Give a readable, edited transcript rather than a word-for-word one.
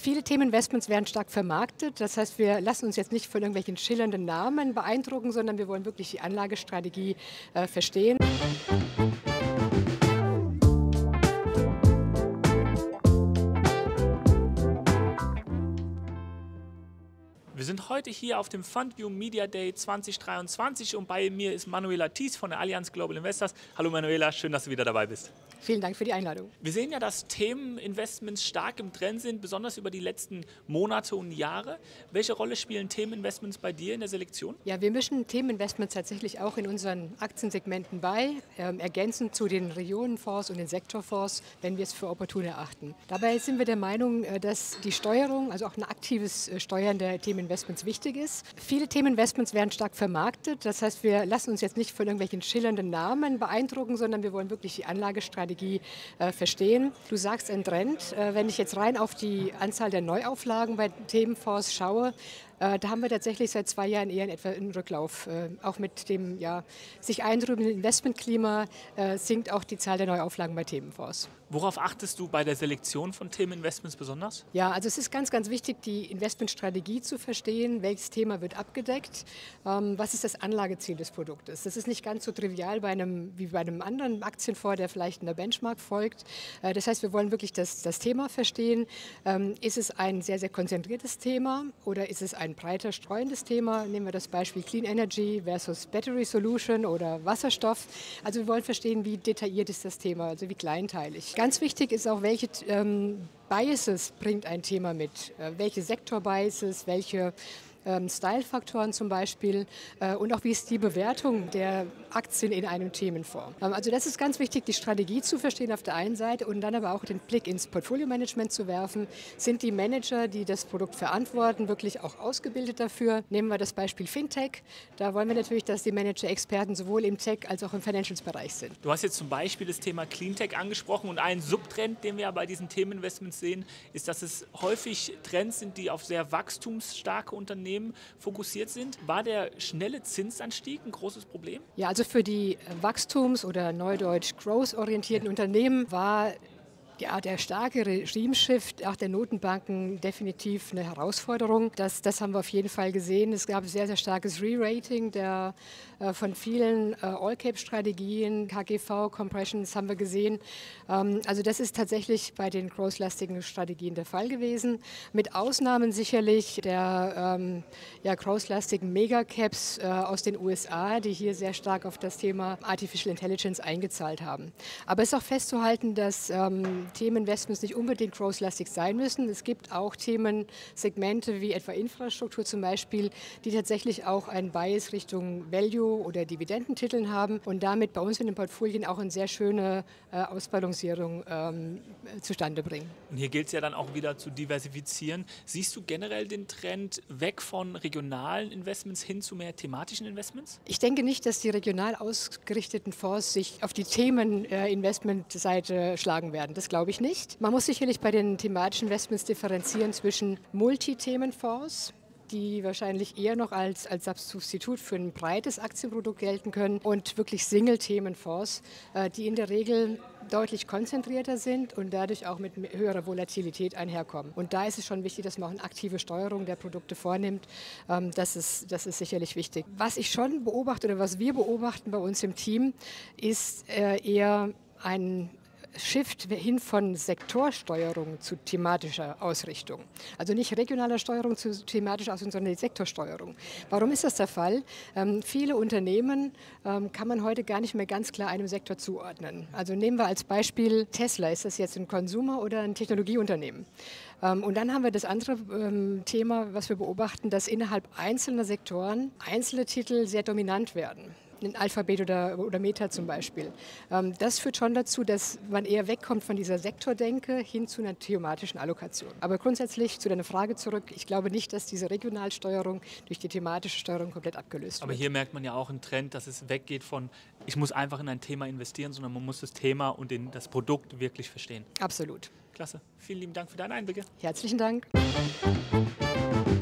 Viele Themeninvestments werden stark vermarktet. Das heißt, wir lassen uns jetzt nicht von irgendwelchen schillernden Namen beeindrucken, sondern wir wollen wirklich die Anlagestrategie verstehen. Wir sind heute hier auf dem FundView Media Day 2023 und bei mir ist Manuela Thies von der Allianz Global Investors. Hallo Manuela, schön, dass du wieder dabei bist. Vielen Dank für die Einladung. Wir sehen ja, dass Themeninvestments stark im Trend sind, besonders über die letzten Monate und Jahre. Welche Rolle spielen Themeninvestments bei dir in der Selektion? Ja, wir mischen Themeninvestments tatsächlich auch in unseren Aktiensegmenten bei, ergänzend zu den Regionenfonds und den Sektorfonds, wenn wir es für opportun erachten. Dabei sind wir der Meinung, dass die Steuerung, also auch ein aktives Steuern der Themeninvestments wichtig ist. Viele Themeninvestments werden stark vermarktet. Das heißt, wir lassen uns jetzt nicht von irgendwelchen schillernden Namen beeindrucken, sondern wir wollen wirklich die Anlagestrategie verstehen. Du sagst ein Trend. Wenn ich jetzt rein auf die Anzahl der Neuauflagen bei Themenfonds schaue, da haben wir tatsächlich seit 2 Jahren eher in etwa einen Rücklauf. Auch mit dem sich eintrübenden Investmentklima sinkt auch die Zahl der Neuauflagen bei Themenfonds. Worauf achtest du bei der Selektion von Themeninvestments besonders? Ja, also es ist ganz, ganz wichtig, die Investmentstrategie zu verstehen. Welches Thema wird abgedeckt? Was ist das Anlageziel des Produktes? Das ist nicht ganz so trivial wie bei einem anderen Aktienfonds, der vielleicht einer Benchmark folgt. Das heißt, wir wollen wirklich das Thema verstehen. Ist es ein sehr, sehr konzentriertes Thema oder ist es ein breiter streuendes Thema? Nehmen wir das Beispiel Clean Energy versus Battery Solution oder Wasserstoff. Also wir wollen verstehen, wie detailliert ist das Thema, also wie kleinteilig. Ganz wichtig ist auch, welche Biases bringt ein Thema mit, welche Sektor-Biases, welche Style-Faktoren zum Beispiel und auch wie ist die Bewertung der Aktien in einem Themenfonds. Also das ist ganz wichtig, die Strategie zu verstehen auf der einen Seite und dann aber auch den Blick ins Portfolio-Management zu werfen. Sind die Manager, die das Produkt verantworten, wirklich auch ausgebildet dafür? Nehmen wir das Beispiel Fintech. Da wollen wir natürlich, dass die Manager Experten sowohl im Tech- als auch im Financials-Bereich sind. Du hast jetzt zum Beispiel das Thema Cleantech angesprochen und ein Subtrend, den wir bei diesen Themeninvestments sehen, ist, dass es häufig Trends sind, die auf sehr wachstumsstarke Unternehmen fokussiert sind. War der schnelle Zinsanstieg ein großes Problem? Ja, also für die Wachstums- oder neudeutsch growth-orientierten Unternehmen war der starke Regime-Shift auch der Notenbanken definitiv eine Herausforderung. Das haben wir auf jeden Fall gesehen. Es gab sehr, sehr starkes Re-Rating von vielen All-Cap-Strategien, KGV, Compressions haben wir gesehen. Also das ist tatsächlich bei den growth-lastigen Strategien der Fall gewesen. Mit Ausnahmen sicherlich der growth-lastigen Megacaps aus den USA, die hier sehr stark auf das Thema Artificial Intelligence eingezahlt haben. Aber es ist auch festzuhalten, dass Themeninvestments nicht unbedingt growth-lastig sein müssen. Es gibt auch Themensegmente wie etwa Infrastruktur zum Beispiel, die tatsächlich auch einen Bias Richtung Value- oder Dividendentiteln haben und damit bei uns in den Portfolien auch eine sehr schöne Ausbalancierung zustande bringen. Und hier gilt es ja dann auch wieder zu diversifizieren. Siehst du generell den Trend weg von regionalen Investments hin zu mehr thematischen Investments? Ich denke nicht, dass die regional ausgerichteten Fonds sich auf die Themen-Investmentseite schlagen werden. Das glaube ich nicht. Man muss sicherlich bei den thematischen Investments differenzieren zwischen Multithemenfonds, die wahrscheinlich eher noch als Substitut für ein breites Aktienprodukt gelten können, und wirklich Single-Themenfonds, die in der Regel deutlich konzentrierter sind und dadurch auch mit höherer Volatilität einherkommen. Und da ist es schon wichtig, dass man auch eine aktive Steuerung der Produkte vornimmt. Das ist sicherlich wichtig. Was ich schon beobachte oder was wir beobachten bei uns im Team, ist eher ein Shift hin von Sektorsteuerung zu thematischer Ausrichtung. Also nicht regionaler Steuerung zu thematischer Ausrichtung, sondern die Sektorsteuerung. Warum ist das der Fall? Viele Unternehmen kann man heute gar nicht mehr ganz klar einem Sektor zuordnen. Also nehmen wir als Beispiel Tesla. Ist das jetzt ein Consumer- oder ein Technologieunternehmen? Und dann haben wir das andere Thema, was wir beobachten, dass innerhalb einzelner Sektoren einzelne Titel sehr dominant werden. In Alphabet oder Meta zum Beispiel. Das führt schon dazu, dass man eher wegkommt von dieser Sektordenke hin zu einer thematischen Allokation. Aber grundsätzlich zu deiner Frage zurück, ich glaube nicht, dass diese Regionalsteuerung durch die thematische Steuerung komplett abgelöst wird. Aber hier merkt man ja auch einen Trend, dass es weggeht von, ich muss einfach in ein Thema investieren, sondern man muss das Thema und das Produkt wirklich verstehen. Absolut. Klasse. Vielen lieben Dank für deine Einblicke. Herzlichen Dank.